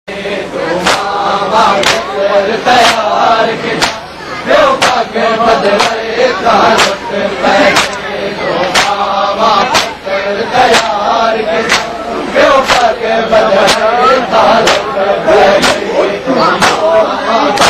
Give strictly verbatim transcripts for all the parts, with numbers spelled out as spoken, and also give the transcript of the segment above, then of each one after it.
मावा पुत्र तैयार किथा प्यो पग बदवाए ता लुट पै गए। मावा पुत्र तैयार किथा प्यो पग बदवाए ता लुट पै गए।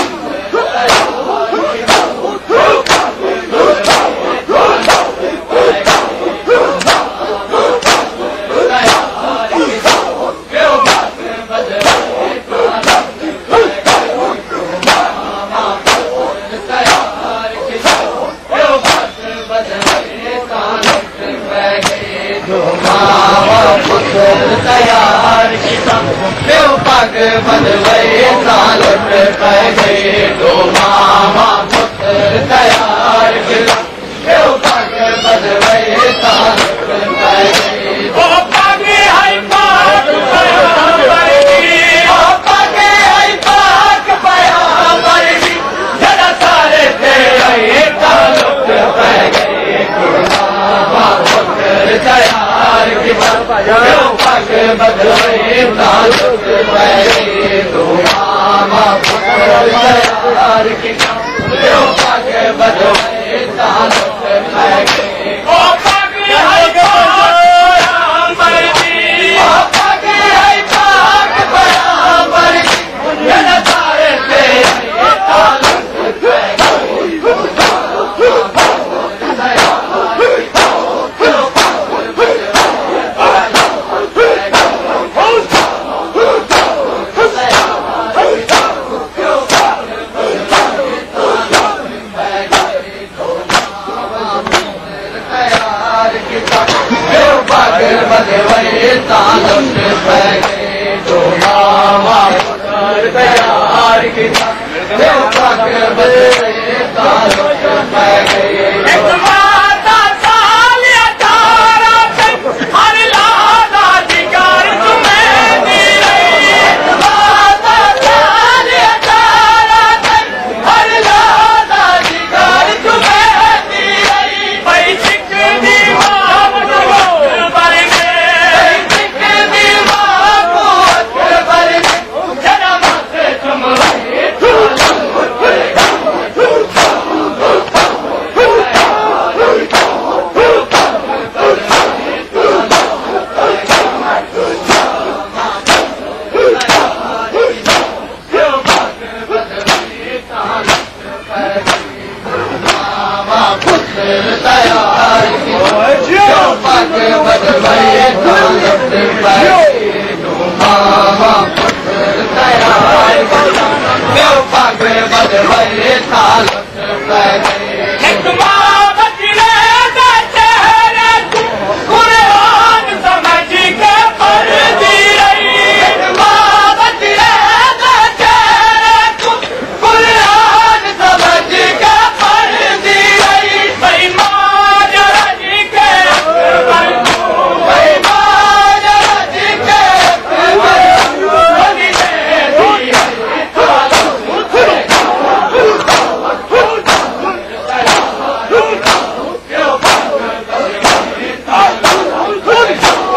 तैयार किथा प्यो पग बदवाए ता लुट पै गए। दो मावा पुत्र तैयार किथा प्यो पग बदवाए ता लुट पै गए। ओ पग है पाक पैगंबर दी, ओ पग है पाक पैगंबर दी, जड़ा सारे ते आए ता लुट पै गए। मावा पुत्र तैयार किथा प्यो पग बदवाए ता लुट पै गए। दो मावा पुत्र तैयार किथा प्यो पग बदवाए ता लुट पै गए। ओ पग है पाक पैगंबर दी, ओ पग है पाक पैगंबर दी, जड़ा सारे ते आए ता लुट पै बदवाए ता लुट पै गए। दो मावा पुत्र तैयार किथा प्यो पग बदवाए ता लुट पै गए। एक माता साल अठारह से हर लादा जिगर तुम्हें दी रही। एक माता साल अठारह से हर लादा जिगर तुम्हें दी रही। भाई सिख दीवार बर गए, सिख दीवार बर गए, जरा मत चमवाए ता लुट पै गए। तैयार प्यो पग बदवाए ता लुट पै गए। दो मावा पुत्र तैयार किथा प्यो पग बदवाए ता लुट पै गए। एक मां बचड़े दे चेहरे को कुरान समझ के पढ़दी रही। एक मां बचड़े दे चेहरे को कुरान समझ के पढ़दी रही। भाई मां जरज के अकबर को, भाई मां जरज के अकबर को बनी दे दी ता लुट पै गए। प्यो पग बदवाए ता लुट पै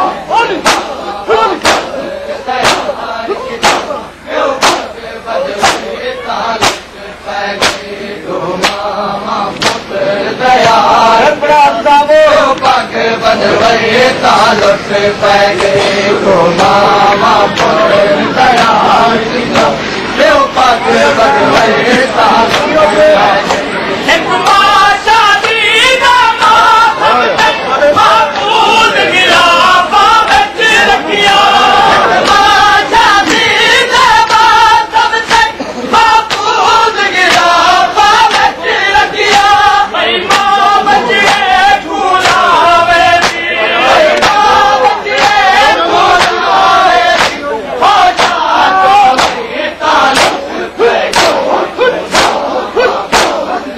गए। तैयार किथा प्यो पग बदवाए ता लुट पै गए। दो मावा पुत्र तैयार प्यो पग बदवाए ता लुट पै गए। दो मावा पुत्र तैयार किथा प्यो पग बदवाए ता लुट पै गए। एक मां शादी दा मातम महफूज गिलाफा विच रखिया। मां शादी दा मातम महफूज गिलाफा विच रखिया। भाई मां बचड़े झूलावे दी, भाई मां बचड़े झूलावे दी, हो जा तो ता लुट पै गए।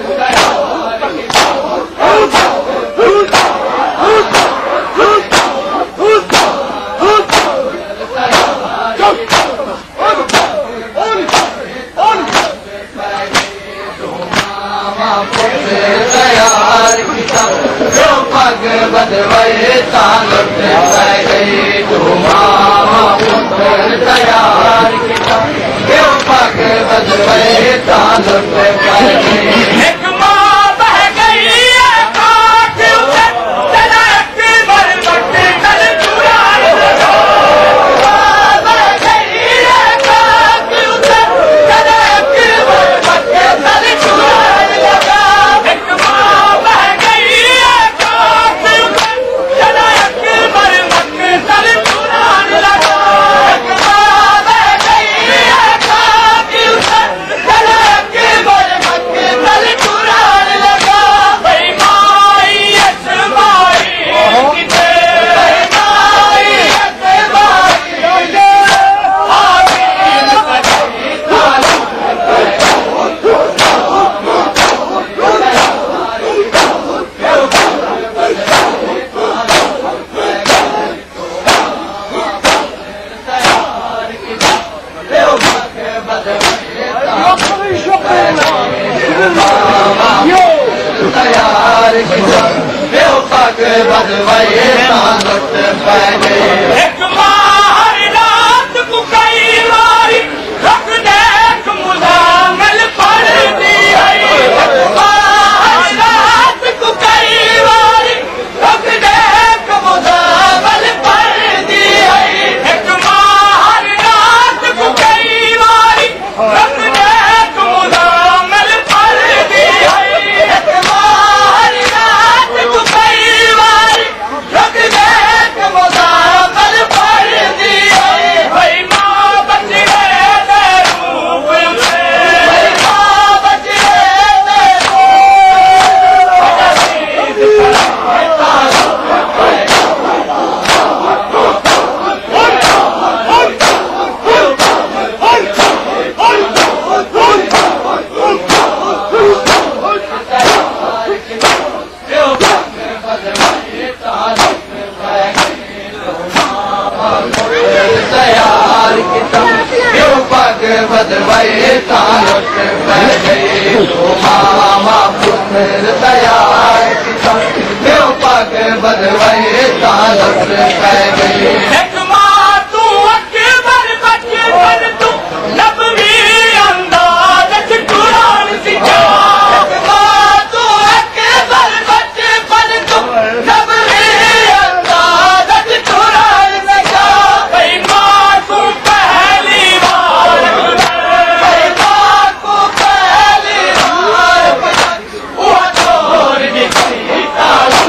तैयार किता प्यो पग बदवाई तां लुट पै गई एक मार रात को कई वारी रख देख मुजामिल पड़दी है एक मार रात को कई वारी रख देख मुजामिल पड़दी है एक मार रात को कई वारी रख देख मुजामिल पड़दी है एक मार रात को कई वारी रख देख मुजामिल पड़दी है भाई मां बच गए तेरे रूप में भाई मां बच गए तेरे तैयार किता प्यो पग बदवाई तां लुट पै गई मावा पुथर तैयार किता प्यो पग बदवाई तां लुट पै गई एक मां तू अकबर बचपन तू नबवी अंदाज च कुरान सिखा एक मां तू अकबर बचपन तू नबवी अंदाज च कुरान सिखा भाई मां तू पहली बार भाई मां को पहली बार वो छोड़ निकली तालू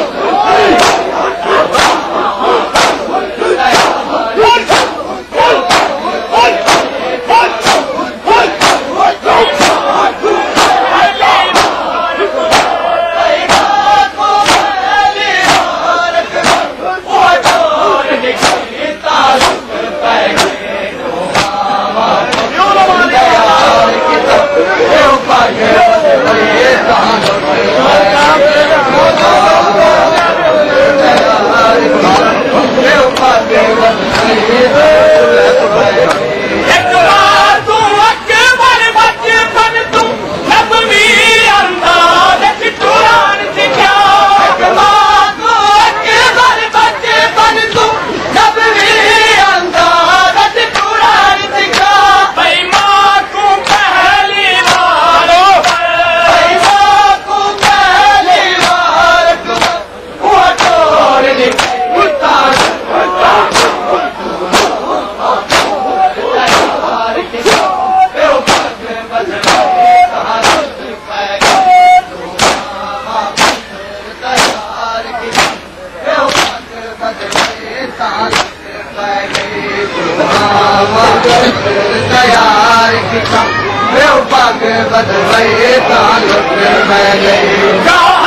तैयार किता प्यो पग बदवाई तां लुट पै गई